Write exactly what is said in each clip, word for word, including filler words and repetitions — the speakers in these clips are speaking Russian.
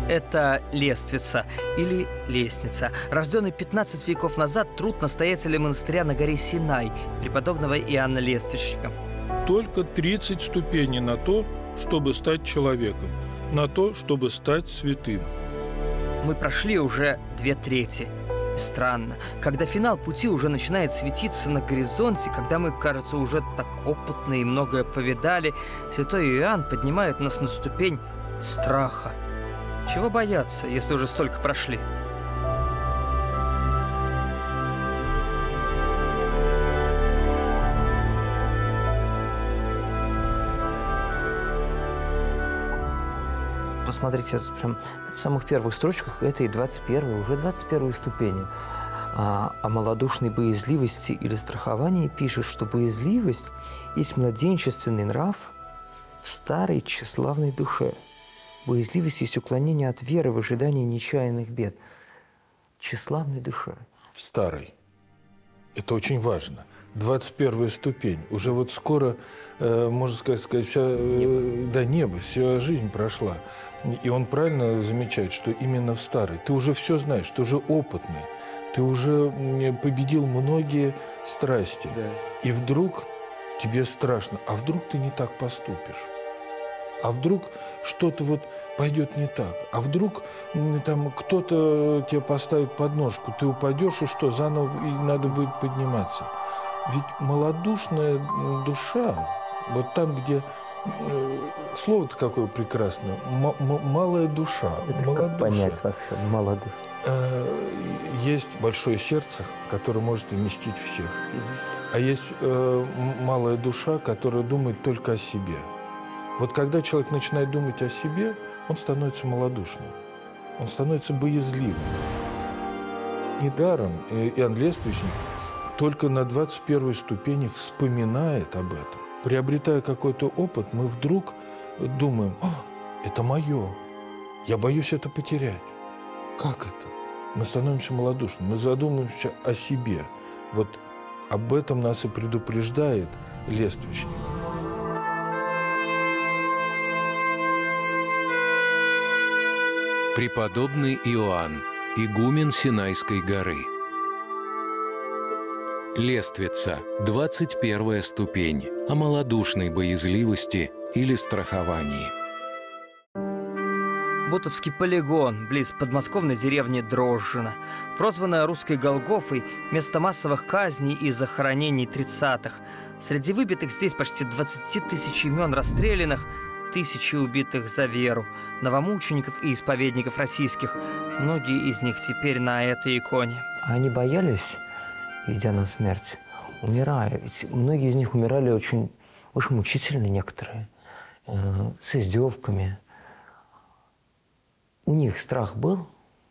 Это Лествица или Лестница, рожденный пятнадцать веков назад труд настоятеля монастыря на горе Синай, преподобного Иоанна Лествичника. Только тридцать ступеней на то, чтобы стать человеком, на то, чтобы стать святым. Мы прошли уже две трети. Странно, когда финал пути уже начинает светиться на горизонте, когда мы, кажется, уже так опытны и многое повидали, святой Иоанн поднимает нас на ступень страха. Чего бояться, если уже столько прошли? Посмотрите, это прям в самых первых строчках это и двадцать первая, уже двадцать первая ступени. А, о малодушной боязливости или страховании пишет, что боязливость есть младенчественный нрав в старой тщеславной душе. Боязливость есть уклонение от веры в ожидании нечаянных бед. Тщеславной душе. В старой. Это очень важно. двадцать первая ступень. Уже вот скоро, э, можно сказать, сказать вся, э, да, небо, вся жизнь прошла. И он правильно замечает, что именно в старой. Ты уже все знаешь, ты уже опытный, ты уже победил многие страсти. Да. И вдруг тебе страшно. А вдруг ты не так поступишь? А вдруг что-то вот пойдет не так? А вдруг там кто-то тебе поставит подножку, ты упадешь, и что, заново и надо будет подниматься? Ведь малодушная душа, вот там, где слово-то какое прекрасное, малая душа. Это малодушие. Как понять вообще малодушие? Есть большое сердце, которое может вместить всех. Угу. А есть малая душа, которая думает только о себе. Вот когда человек начинает думать о себе, он становится малодушным, он становится боязливым. Недаром Иоанн Лествичник только на двадцать первой ступени вспоминает об этом. Приобретая какой-то опыт, мы вдруг думаем: «О, это мое, я боюсь это потерять». Как это? Мы становимся малодушными, мы задумываемся о себе. Вот об этом нас и предупреждает Лествичник. Преподобный Иоанн, игумен Синайской горы. Лествица, двадцать первая ступень, о малодушной боязливости или страховании. Бутовский полигон, близ подмосковной деревни Дрожжино, прозванная русской Голгофой, место массовых казней и захоронений тридцатых. Среди выбитых здесь почти двадцати тысяч имен расстрелянных, тысячи убитых за веру, новомучеников и исповедников российских. Многие из них теперь на этой иконе. Они боялись, идя на смерть, умирая. Ведь многие из них умирали очень, очень мучительно, некоторые, э, с издевками. У них страх был?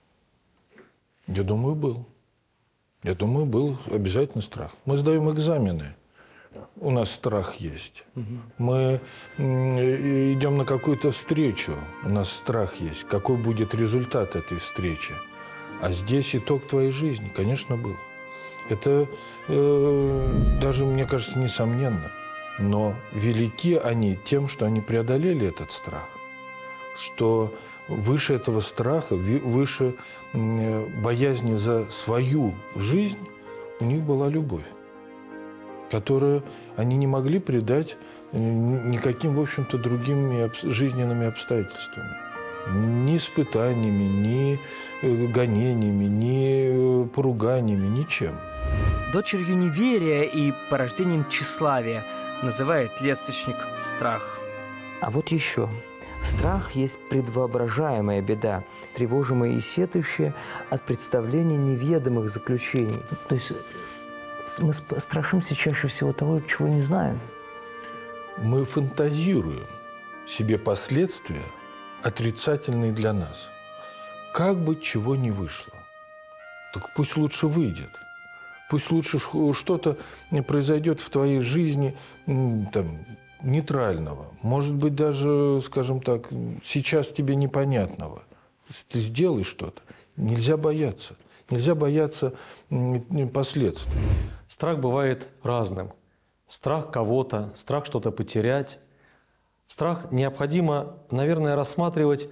Я думаю, был. Я думаю, был обязательно страх. Мы сдаем экзамены. У нас страх есть. Угу. Мы идем на какую-то встречу, у нас страх есть. Какой будет результат этой встречи? А здесь итог твоей жизни, конечно, был. Это э, даже, мне кажется, несомненно. Но велики они тем, что они преодолели этот страх. Что выше этого страха, выше боязни за свою жизнь у них была любовь, которую они не могли придать никаким, в общем-то, другими жизненными обстоятельствами. Ни испытаниями, ни гонениями, ни поруганиями, ничем. Дочерью неверия и порождением тщеславия называет Лествичник страх. А вот еще. Страх есть предвоображаемая беда, тревожимая и сетующая от представления неведомых заключений. То есть мы страшимся чаще всего того, чего не знаем. Мы фантазируем себе последствия, отрицательные для нас. Как бы чего ни вышло, так пусть лучше выйдет. Пусть лучше что-то произойдет в твоей жизни там, нейтрального. Может быть, даже, скажем так, сейчас тебе непонятного. Ты сделай что-то. Нельзя бояться. Нельзя бояться последствий. Страх бывает разным. Страх кого-то, страх что-то потерять. Страх необходимо, наверное, рассматривать в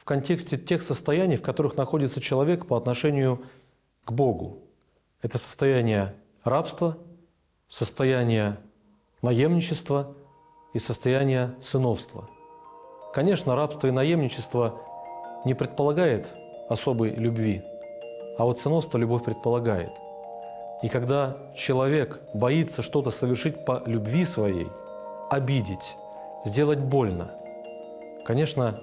контексте тех состояний, в которых находится человек по отношению к Богу. Это состояние рабства, состояние наемничества и состояние сыновства. Конечно, рабство и наемничество не предполагает особой любви, а вот сыновство любовь предполагает. И когда человек боится что-то совершить по любви своей, обидеть, сделать больно, конечно,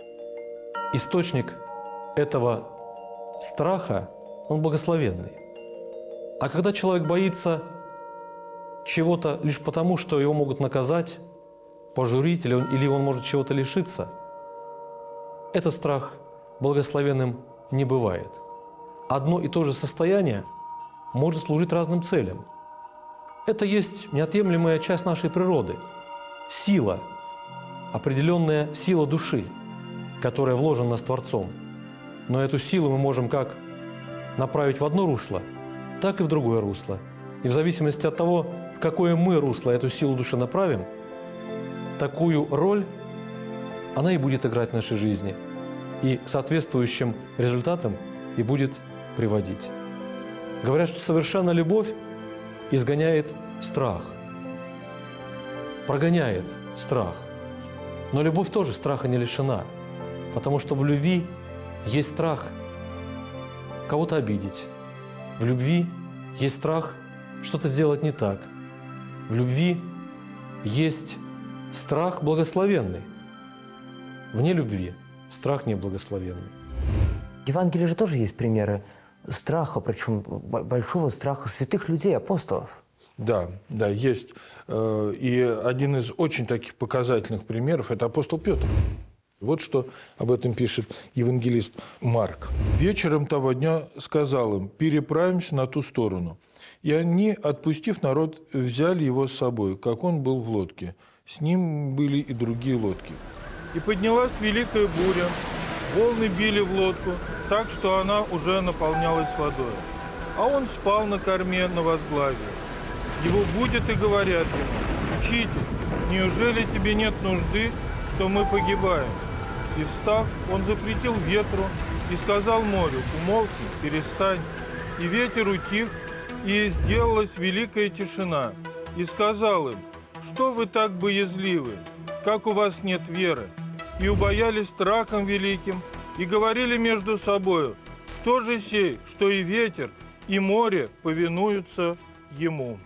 источник этого страха, он благословенный. А когда человек боится чего-то лишь потому, что его могут наказать, пожурить, или он, или он может чего-то лишиться, этот страх благословенным не бывает. Одно и то же состояние может служить разным целям. Это есть неотъемлемая часть нашей природы. Сила, определенная сила души, которая вложена с Творцом. Но эту силу мы можем как направить в одно русло, так и в другое русло. И в зависимости от того, в какое мы русло эту силу души направим, такую роль она и будет играть в нашей жизни. И к соответствующим результатам и будет приводить. Говорят, что совершенная любовь изгоняет страх, прогоняет страх. Но любовь тоже страха не лишена, потому что в любви есть страх кого-то обидеть. В любви есть страх что-то сделать не так. В любви есть страх благословенный. Вне любви страх неблагословенный. В Евангелии же тоже есть примеры страха, причем большого страха святых людей, апостолов. Да, да, есть. И один из очень таких показательных примеров – это апостол Петр. Вот что об этом пишет евангелист Марк. «Вечером того дня сказал им: переправимся на ту сторону. И они, отпустив народ, взяли его с собой, как он был в лодке. С ним были и другие лодки. И поднялась великая буря, волны били в лодку, так что она уже наполнялась водой. А он спал на корме на возглаве. Его будят и говорят ему: учитель, неужели тебе нет нужды, что мы погибаем? И встав, он запретил ветру и сказал морю: умолкни, перестань. И ветер утих, и сделалась великая тишина. И сказал им: что вы так боязливы, как у вас нет веры? И убоялись страхом великим, и говорили между собою: кто же сей, что и ветер, и море повинуются ему?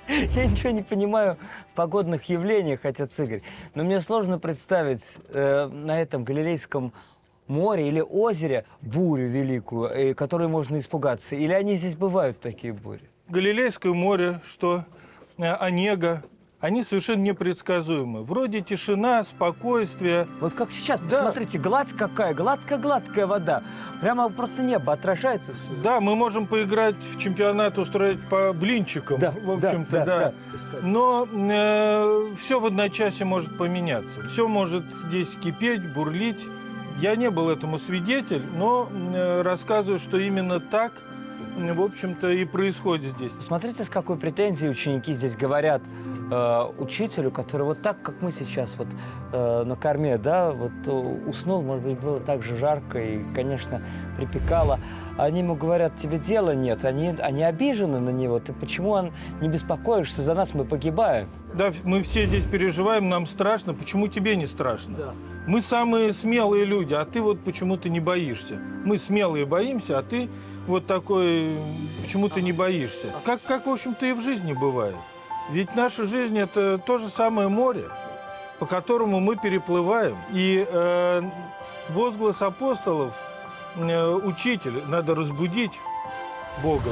Я ничего не понимаю в погодных явлениях, отец Игорь, но мне сложно представить э, на этом Галилейском море или озере бурю великую, э, которой можно испугаться. Или они здесь бывают, такие бури? Галилейское море, что э, Онега, они совершенно непредсказуемы. Вроде тишина, спокойствие. Вот как сейчас, Да. посмотрите, гладь какая, гладкая-гладкая вода. Прямо просто небо отражается. Все. Да, мы можем поиграть в чемпионат, устроить по блинчикам, Да, в да, общем-то, да, да. да. Но э, все в одночасье может поменяться. Все может здесь кипеть, бурлить. Я не был этому свидетель, но э, рассказываю, что именно так, э, в общем-то, и происходит здесь. Смотрите, с какой претензией ученики здесь говорят э, учителю, который вот так, как мы сейчас вот э, на корме, да, вот э, уснул, может быть, было так же жарко и, конечно, припекало. Они ему говорят: тебе дела нет, они, они обижены на него. Ты почему он не беспокоишься за нас, мы погибаем? Да, мы все здесь переживаем, нам страшно. Почему тебе не страшно? Да. Мы самые смелые люди, а ты вот почему-то не боишься. Мы смелые боимся, а ты вот такой почему-то не боишься. Как, как, в общем-то, и в жизни бывает. Ведь наша жизнь – это то же самое море, по которому мы переплываем. И э, возглас апостолов, э, учитель, надо разбудить Бога.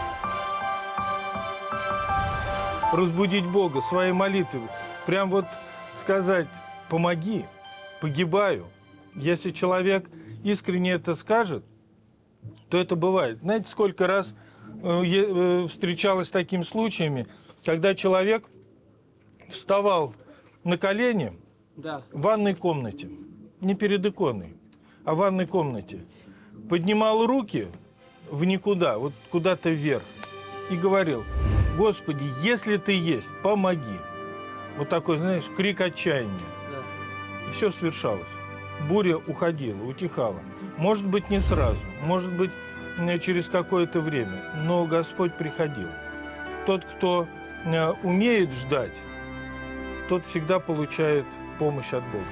Разбудить Бога своей молитвой. Прям вот сказать: помоги, погибаю. Если человек искренне это скажет, то это бывает. Знаете, сколько раз э, встречалось с такими случаями, когда человек вставал на колени Да. в ванной комнате, не перед иконой, а в ванной комнате, поднимал руки в никуда, вот куда-то вверх, и говорил: Господи, если ты есть, помоги. Вот такой, знаешь, крик отчаяния. Да. И все свершалось. буря уходила, утихала. Может быть, не сразу, может быть, через какое-то время, но Господь приходил. Тот, кто умеет ждать, тот всегда получает помощь от Бога.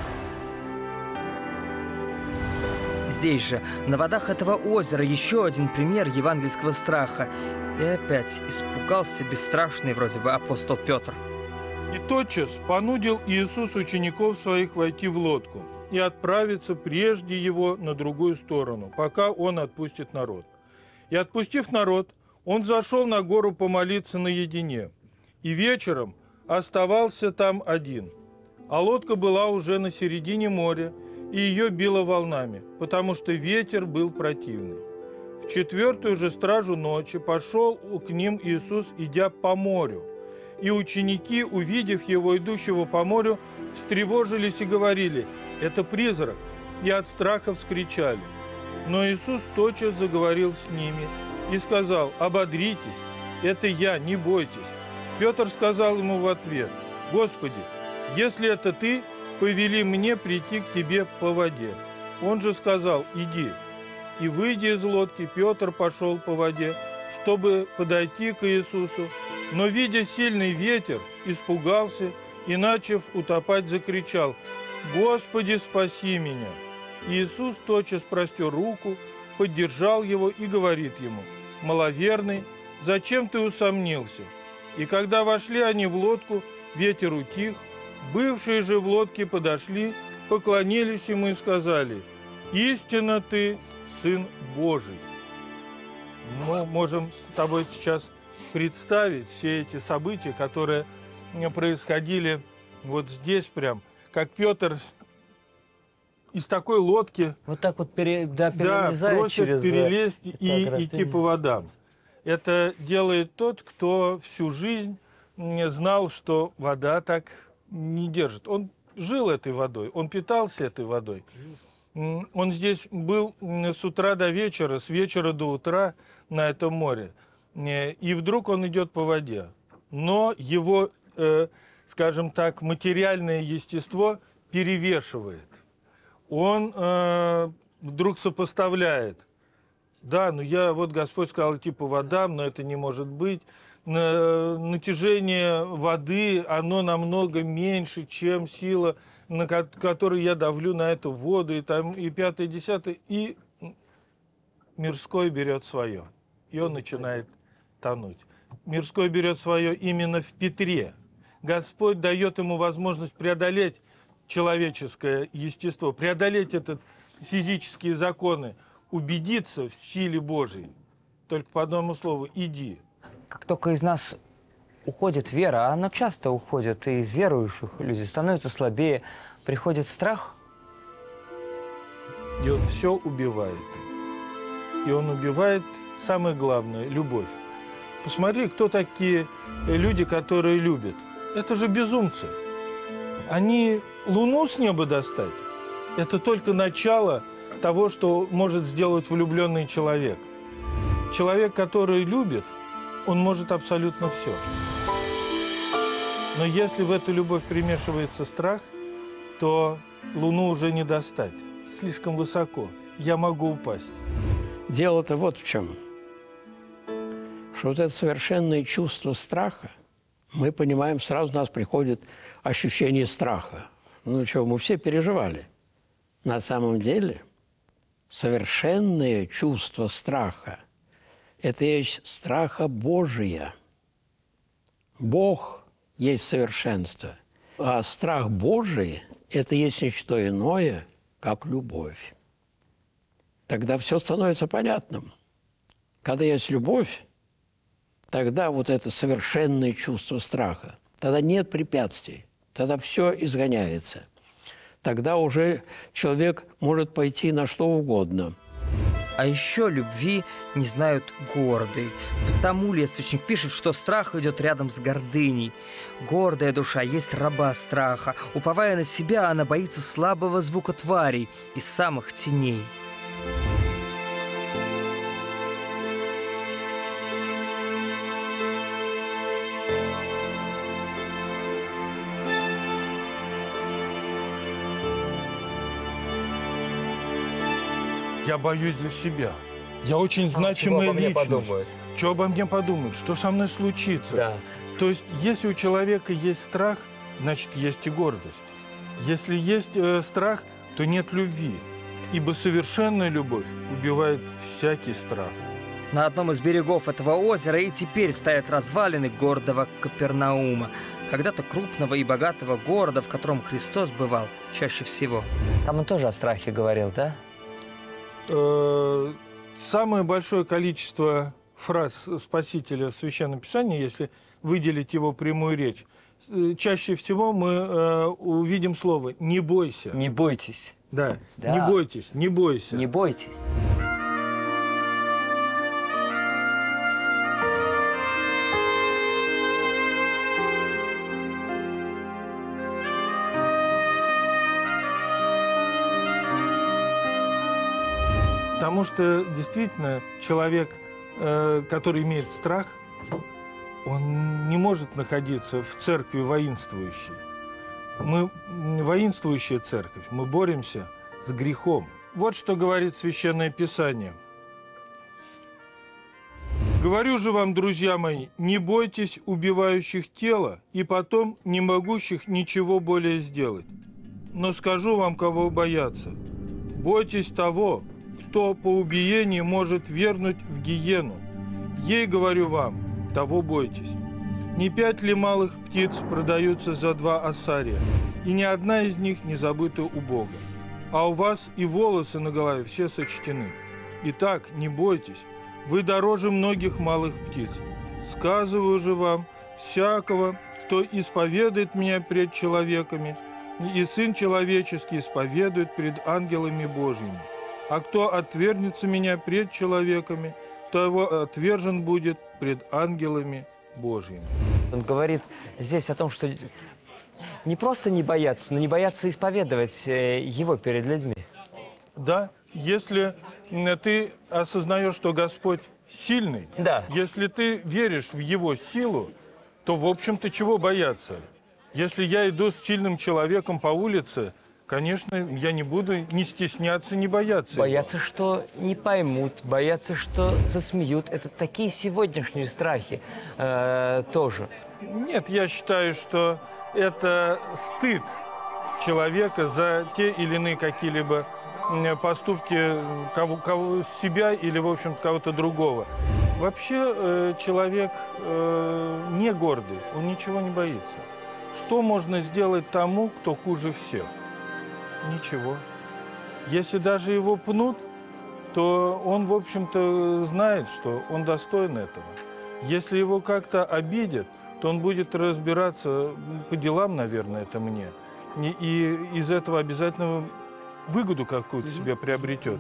Здесь же, на водах этого озера, еще один пример евангельского страха. И опять испугался бесстрашный вроде бы апостол Петр. И тотчас понудил Иисус учеников своих войти в лодку и отправиться прежде его на другую сторону, пока он отпустит народ. И отпустив народ, он зашел на гору помолиться наедине. И вечером оставался там один. А лодка была уже на середине моря, и ее било волнами, потому что ветер был противный. В четвертую же стражу ночи пошел к ним Иисус, идя по морю. И ученики, увидев его, идущего по морю, встревожились и говорили: «Это призрак!» и от страха вскричали. Но Иисус тотчас заговорил с ними и сказал: «Ободритесь, это я, не бойтесь». Петр сказал ему в ответ: «Господи, если это ты, повели мне прийти к тебе по воде». Он же сказал: «Иди». И, выйдя из лодки, Петр пошел по воде, чтобы подойти к Иисусу, но, видя сильный ветер, испугался и, начав утопать, закричал: «Господи, спаси меня!» Иисус тотчас простер руку, поддержал его и говорит ему: «Маловерный, зачем ты усомнился?» И когда вошли они в лодку, ветер утих. Бывшие же в лодке подошли, поклонились ему и сказали: «Истинно ты Сын Божий». Мы можем с тобой сейчас представить все эти события, которые происходили вот здесь прям, как Петр из такой лодки Вот так вот пере, да, да, просит через перелезть и ограждение. идти по водам. Это делает тот, кто всю жизнь знал, что вода так не держит. Он жил этой водой, он питался этой водой. Он здесь был с утра до вечера, с вечера до утра на этом море. И вдруг он идет по воде. Но его, э, скажем так, материальное естество перевешивает. Он э, вдруг сопоставляет. Да, ну я, вот Господь сказал идти по водам, но это не может быть. Натяжение воды, оно намного меньше, чем сила, на которой я давлю на эту воду, и, там, и пятое, десятое, и мирской берет свое, и он начинает тонуть. Мирской берет свое именно в Петре. Господь дает ему возможность преодолеть человеческое естество, преодолеть этот физические законы, убедиться в силе Божией. Только по одному слову: иди. Как только из нас уходит вера, а она часто уходит, и из верующих людей становится слабее, приходит страх. И он все убивает. И он убивает самое главное – любовь. Посмотри, кто такие люди, которые любят. Это же безумцы. Они луну с неба достать. Это только начало того, что может сделать влюбленный человек. Человек, который любит, он может абсолютно все. Но если в эту любовь примешивается страх, то луну уже не достать. Слишком высоко. Я могу упасть. Дело-то вот в чем. Что вот это совершенное чувство страха, мы понимаем, сразу у нас приходит ощущение страха. Ну что, мы все переживали. На самом деле совершенное чувство страха – это есть страха Божия. Бог есть совершенство, а страх Божий – это есть ничто иное, как любовь. Тогда все становится понятным. Когда есть любовь, тогда вот это совершенное чувство страха, тогда нет препятствий, тогда все изгоняется. Тогда уже человек может пойти на что угодно. А еще любви не знают гордые. Потому лествичник пишет, что страх идет рядом с гордыней. Гордая душа есть раба страха. Уповая на себя, она боится слабого звука тварей из самых теней. Я боюсь за себя. Я очень значимая личность. Что обо мне подумают? Что со мной случится? Да. То есть, если у человека есть страх, значит, есть и гордость. Если есть э, страх, то нет любви. Ибо совершенная любовь убивает всякий страх. На одном из берегов этого озера и теперь стоят развалины гордого Капернаума, когда-то крупного и богатого города, в котором Христос бывал чаще всего. Там он тоже о страхе говорил, да? Э, самое большое количество фраз Спасителя в Священном Писании, если выделить его прямую речь, чаще всего мы э, увидим слово «не бойся». Не бойтесь. Да, Да. не бойтесь, не бойся. Не бойтесь. Потому что действительно человек, э, который имеет страх, он не может находиться в церкви воинствующей. Мы воинствующая церковь, мы боремся с грехом. Вот что говорит Священное Писание. «Говорю же вам, друзья мои, не бойтесь убивающих тело и потом не могущих ничего более сделать. Но скажу вам, кого бояться. Бойтесь того, кто по убиении может вернуть в гиену. Ей, говорю вам, того бойтесь. Не пять ли малых птиц продаются за два ассария, и ни одна из них не забыта у Бога? А у вас и волосы на голове все сочтены. Итак, не бойтесь, вы дороже многих малых птиц. Сказываю же вам, всякого, кто исповедует меня пред человеками, и Сын Человеческий исповедует пред ангелами Божьими. А кто отвергнется меня пред человеками, того отвержен будет пред ангелами Божьими». Он говорит здесь о том, что не просто не бояться, но не бояться исповедовать его перед людьми. Да, если ты осознаешь, что Господь сильный, Да. если ты веришь в Его силу, то, в общем-то, чего бояться? Если я иду с сильным человеком по улице, конечно, я не буду не стесняться, не бояться. Бояться, что не поймут, бояться, что засмеют. Это такие сегодняшние страхи э, тоже. Нет, я считаю, что это стыд человека за те или иные какие-либо поступки кого, кого, себя или, в общем-то, кого-то другого. Вообще э, человек э, не гордый, он ничего не боится. Что можно сделать тому, кто хуже всех? Ничего. Если даже его пнут, то он, в общем-то, знает, что он достоин этого. Если его как-то обидят, то он будет разбираться по делам, наверное, это мне. И, и из этого обязательно выгоду какую-то себе приобретет.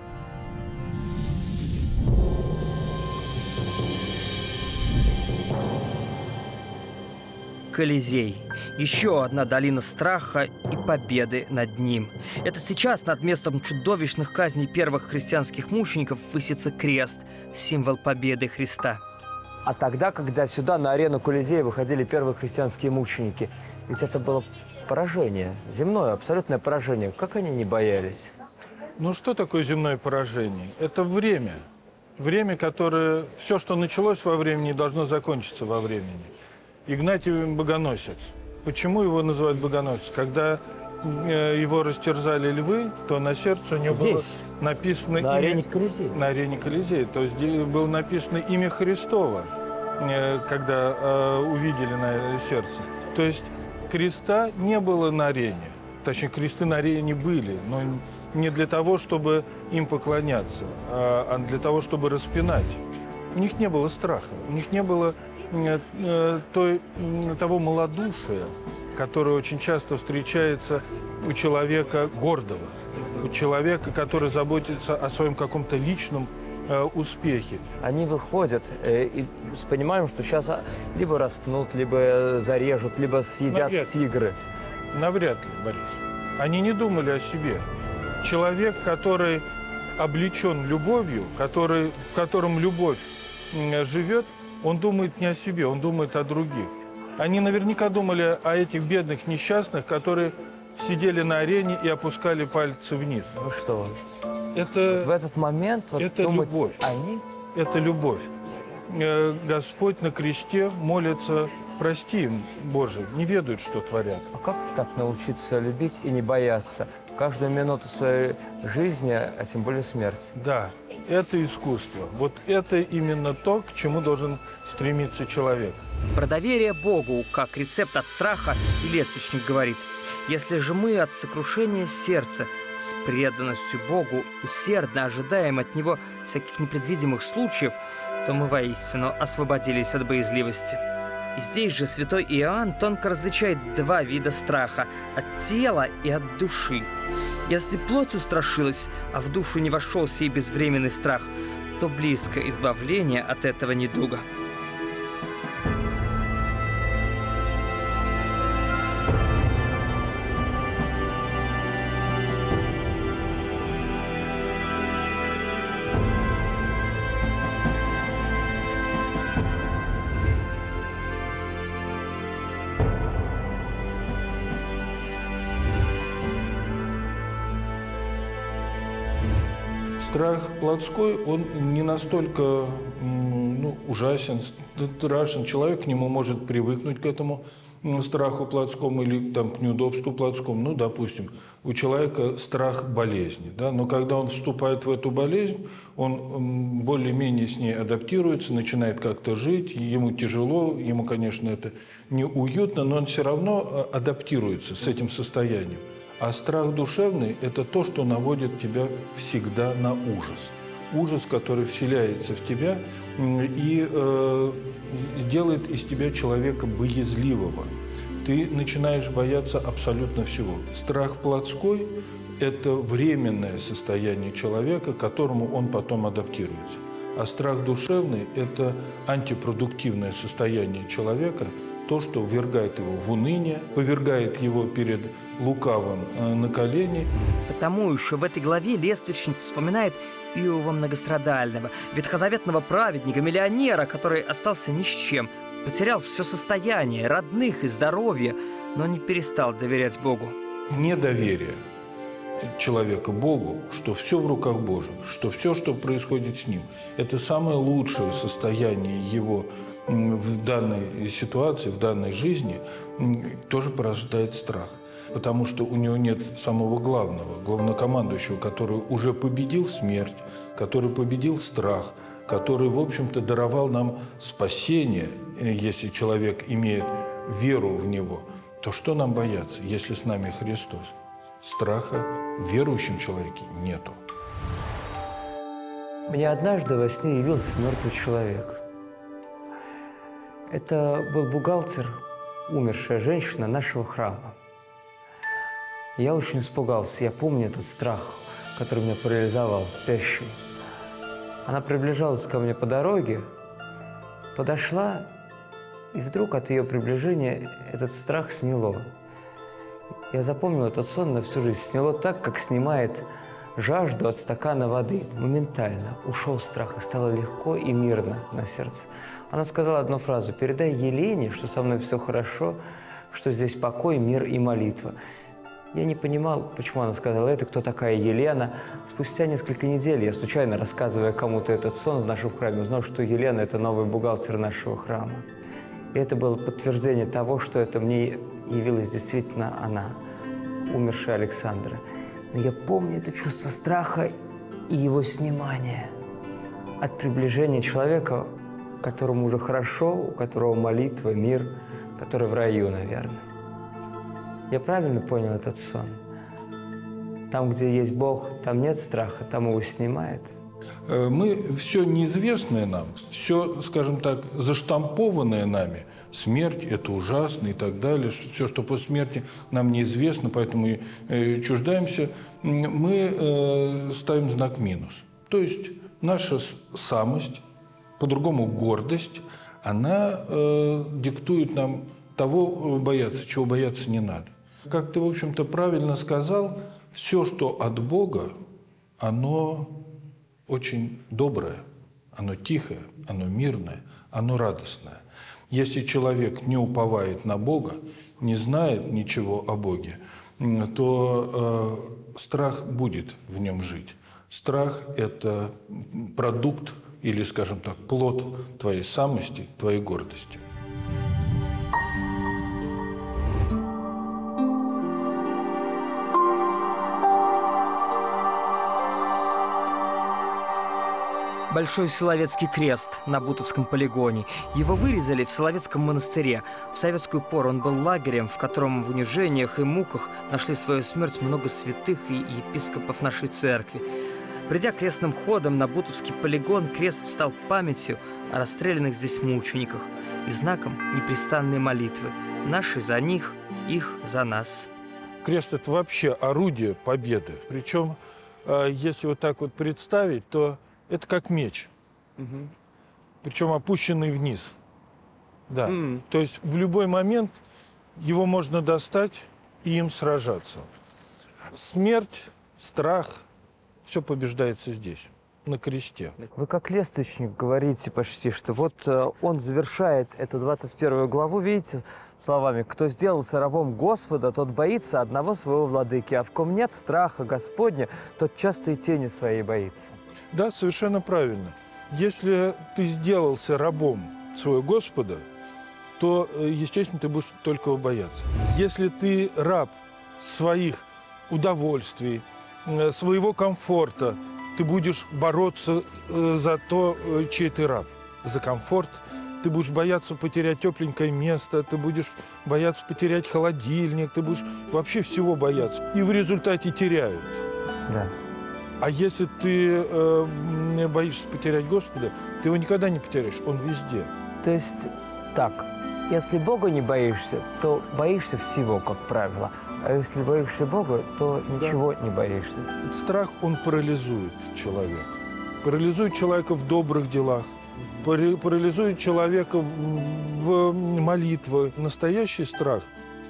Колизей. Еще одна долина страха и победы над ним. Это сейчас над местом чудовищных казней первых христианских мучеников высится крест, символ победы Христа. А тогда, когда сюда, на арену Колизея, выходили первые христианские мученики, ведь это было поражение, земное, абсолютное поражение. Как они не боялись? Ну, что такое земное поражение? Это время. Время, которое... Все, что началось во времени, должно закончиться во времени. Игнатий Богоносец. Почему его называют Богоносец? Когда э, его растерзали львы, то на сердце у него Здесь, было написано... на имя... арене Колизея. На арене Колизея. То есть было написано имя Христово, э, когда э, увидели на сердце. То есть креста не было на арене. Точнее, кресты на арене были, но не для того, чтобы им поклоняться, а, а для того, чтобы распинать. У них не было страха, у них не было э, э, той, э, того малодушия, которое очень часто встречается у человека гордого, у человека, который заботится о своем каком-то личном э, успехе. Они выходят э, и понимаем, что сейчас либо распнут, либо зарежут, либо съедят Навряд ли. тигры. Навряд ли, Борис. Они не думали о себе. Человек, который облечен любовью, который, в котором любовь живет, он думает не о себе, он думает о других. Они наверняка думали о этих бедных несчастных, которые сидели на арене и опускали пальцы вниз. Ну что, Это, вот в этот момент вот это думать, любовь. они... это любовь. Э, Господь на кресте молится: прости им, Боже, не ведают, что творят. А как так научиться любить и не бояться каждую минуту своей жизни, а тем более смерти? Да, это искусство. Вот это именно то, к чему должен стремиться человек. Про доверие Богу, как рецепт от страха, и лествичник говорит: если же мы от сокрушения сердца с преданностью Богу усердно ожидаем от Него всяких непредвидимых случаев, то мы воистину освободились от боязливости. И здесь же святой Иоанн тонко различает два вида страха – от тела и от души. Если плоть устрашилась, а в душу не вошел сей безвременный страх, то близко избавление от этого недуга. Страх плотской, он не настолько м, ну, ужасен, страшен. Человек к нему может привыкнуть, к этому м, страху плотскому или там, к неудобству плотскому. Ну, допустим, у человека страх болезни. Да? Но когда он вступает в эту болезнь, он м, более-менее с ней адаптируется, начинает как-то жить. Ему тяжело, ему, конечно, это неуютно, но он все равно адаптируется с этим состоянием. А страх душевный – это то, что наводит тебя всегда на ужас. Ужас, который вселяется в тебя и э, делает из тебя человека боязливого. Ты начинаешь бояться абсолютно всего. Страх плотской – это временное состояние человека, к которому он потом адаптируется. А страх душевный – это антипродуктивное состояние человека, то, что ввергает его в уныние, повергает его перед лукавым э, на колени. Потому еще в этой главе лествичник вспоминает Иова многострадального, ветхозаветного праведника, миллионера, который остался ни с чем, потерял все состояние, родных и здоровье, но не перестал доверять Богу. Недоверие человека Богу, что все в руках Божьих, что все, что происходит с ним, это самое лучшее состояние его в данной ситуации, в данной жизни, тоже порождает страх. Потому что у него нет самого главного, главнокомандующего, который уже победил смерть, который победил страх, который, в общем-то, даровал нам спасение. Если человек имеет веру в него, то что нам бояться, если с нами Христос? Страха в верующем человеке нету. Мне однажды во сне явился мертвый человек. Это был бухгалтер, умершая женщина нашего храма. Я очень испугался. Я помню этот страх, который меня парализовал, спящим. Она приближалась ко мне по дороге, подошла, и вдруг от ее приближения этот страх сняло. Я запомнил этот сон на всю жизнь. Сняло так, как снимает жажду от стакана воды. Моментально ушел страх, и стало легко и мирно на сердце. Она сказала одну фразу: «Передай Елене, что со мной все хорошо, что здесь покой, мир и молитва». Я не понимал, почему она сказала это, кто такая Елена. Спустя несколько недель я, случайно рассказывая кому-то этот сон в нашем храме, узнал, что Елена – это новый бухгалтер нашего храма. И это было подтверждение того, что это мне явилась действительно она, умершая Александра. Но я помню это чувство страха и его снимания от приближения человека, которому уже хорошо, у которого молитва, мир, который в раю, наверное. Я правильно понял этот сон? Там, где есть Бог, там нет страха, там его снимает. Мы все неизвестное нам, все, скажем так, заштампованное нами, смерть – это ужасно и так далее, все, что после смерти нам неизвестно, поэтому и чуждаемся, мы ставим знак минус. То есть наша самость, по-другому гордость, она диктует нам того бояться, чего бояться не надо. Как ты, в общем-то, правильно сказал, все, что от Бога, оно очень доброе, оно тихое, оно мирное, оно радостное. Если человек не уповает на Бога, не знает ничего о Боге, то э, страх будет в нем жить. Страх – это продукт или, скажем так, плод твоей самости, твоей гордости. Большой Соловецкий крест на Бутовском полигоне. Его вырезали в Соловецком монастыре. В советскую пору он был лагерем, в котором в унижениях и муках нашли свою смерть много святых и епископов нашей церкви. Придя крестным ходом на Бутовский полигон, крест встал памятью о расстрелянных здесь мучениках и знаком непрестанной молитвы. Наши за них, их за нас. Крест – это вообще орудие победы. Причем, если вот так вот представить, то это как меч, угу. Причем опущенный вниз. Да. Mm. То есть в любой момент его можно достать и им сражаться. Смерть, страх – все побеждается здесь, на кресте. Вы как лествичник говорите почти, что вот он завершает эту двадцать первую главу, видите, словами: «Кто сделался рабом Господа, тот боится одного своего владыки, а в ком нет страха Господня, тот часто и тени своей боится». Да, совершенно правильно. Если ты сделался рабом своего Господа, то, естественно, ты будешь только его бояться. Если ты раб своих удовольствий, своего комфорта, ты будешь бороться за то, чей ты раб, за комфорт. Ты будешь бояться потерять тепленькое место, ты будешь бояться потерять холодильник, ты будешь вообще всего бояться. И в результате теряют. Да. А если ты э, боишься потерять Господа, ты его никогда не потеряешь, он везде. То есть так, если Бога не боишься, то боишься всего, как правило. А если боишься Бога, то ничего да. не боишься. Страх, он парализует человека. Парализует человека в добрых делах, парализует человека в, в молитве. Настоящий страх,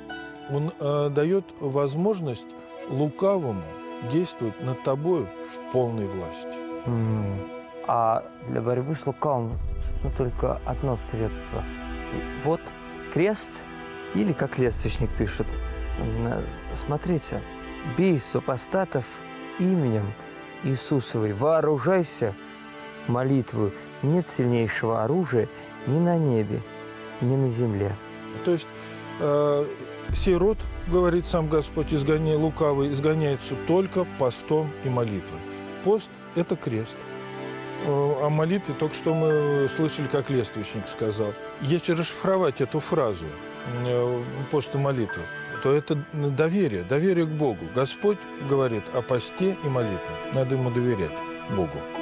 он э, дает возможность лукавому действовать над тобой в полной власти. Mm. А для борьбы с лукавым ну, только одно средство. Вот крест, или, как лествичник пишет, смотрите: «Бей супостатов именем Иисусовой, вооружайся молитвою. Нет сильнейшего оружия ни на небе, ни на земле». То есть э, сей род, говорит сам Господь, изгоняя лукавый, изгоняется только постом и молитвой. Пост – это крест. О молитве только что мы слышали, как лествичник сказал. Если расшифровать эту фразу «пост и молитва», то это доверие, доверие к Богу. Господь говорит о посте и молитве. Надо ему доверять, Богу.